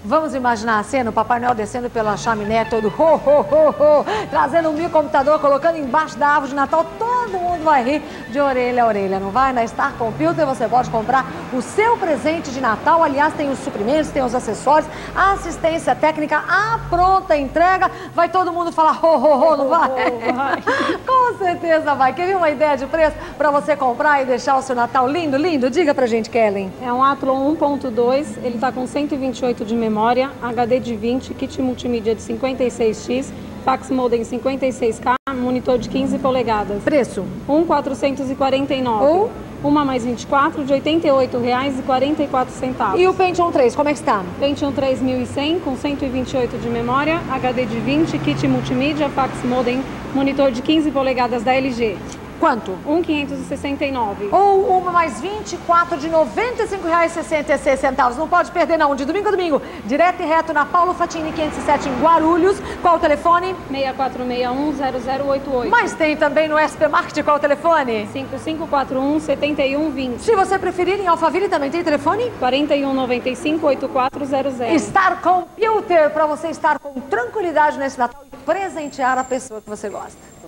Vamos imaginar a cena, o Papai Noel descendo pela chaminé todo ho, ho, ho, ho, trazendo um microcomputador, colocando embaixo da árvore de Natal. Todo mundo vai rir de orelha a orelha, não vai? Na Star Computer você pode comprar o seu presente de Natal. Aliás, tem os suprimentos, tem os acessórios, a assistência técnica, a pronta entrega. Vai todo mundo falar ho, ho, ho, não vai? Vai. Com certeza vai. Quer ver uma ideia de preço para você comprar e deixar o seu Natal lindo, lindo? Diga pra gente, Kellen. É um Athlon 1.2, ele tá com 128 de memória, HD de 20, kit multimídia de 56x, fax modem 56K, monitor de 15 polegadas. Preço? 1.449. Ou? Uma mais 24 de R$ 88,44. E o Pentium 3, como é que está? Pentium 3100 com 128 de memória, HD de 20, kit multimídia, fax modem, monitor de 15 polegadas da LG. Quanto? 1.569. Ou uma mais 24 de R$ 95,66. Não pode perder não, de domingo a domingo, direto e reto na Paulo Fatini 507 em Guarulhos. Qual o telefone? 6461-0088. Mas tem também no SP Market, qual o telefone? 5541-7120. Se você preferir, em Alphaville também tem telefone? 4195-8400. Star Computer, para você estar com tranquilidade nesse Natal e presentear a pessoa que você gosta.